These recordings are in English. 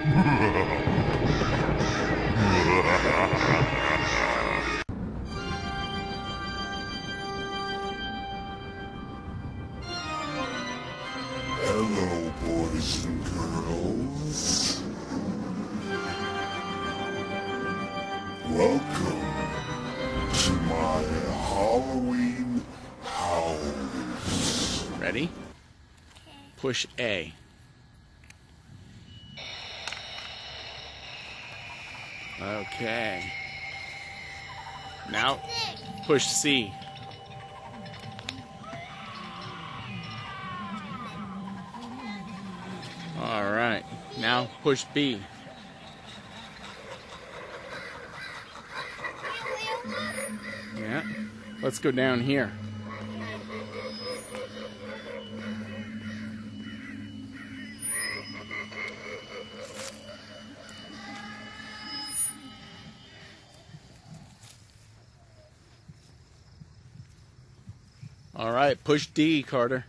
Hello, boys and girls. Welcome to my Halloween house. Ready? Push A. Okay. Now push C. All right. Now push B. Yeah. Let's go down here. All right, push D, Carter.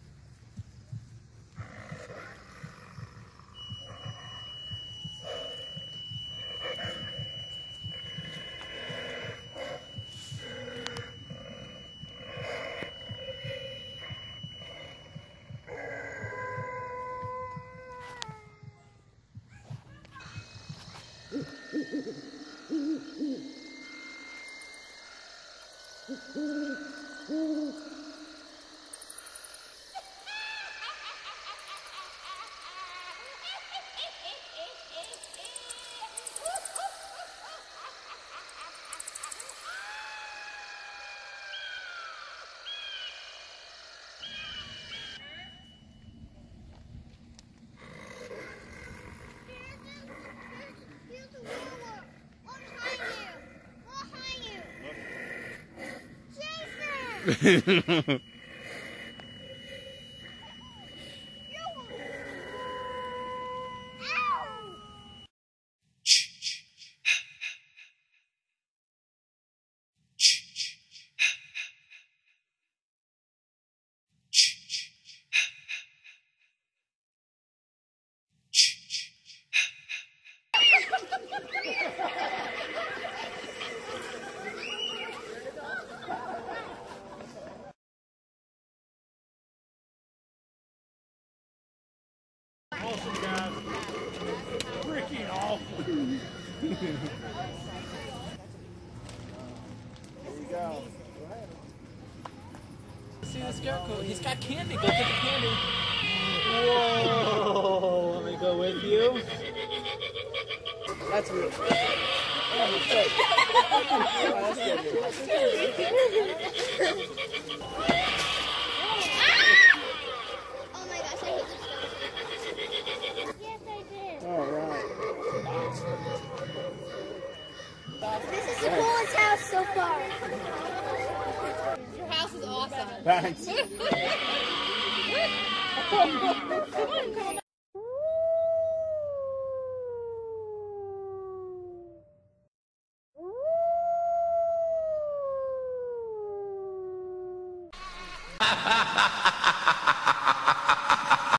Awesome, guys. Freaking awesome. There you go. See the scarecrow? He's got candy. Go get the candy. Whoa. Let me go with you. That's real. Oh, my gosh, I hate this. Yes, I did. all right. This is the coolest house so far. Your house is awesome. Thanks. Come on. Ha ha ha ha ha!